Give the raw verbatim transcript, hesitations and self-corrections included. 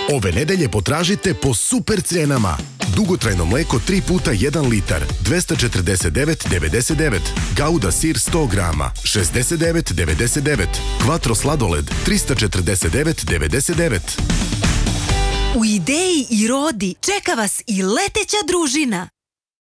Ove nedelje potražite po super cijenama. Dugotrajno mleko tri puta jedan litar, dvesta četrdeset devet devedeset devet. Gouda sir sto grama, šezdeset devet devedeset devet. Quattro sladoled, trista četrdeset devet devedeset devet. U Ideji i Rodi čeka vas i leteća družina.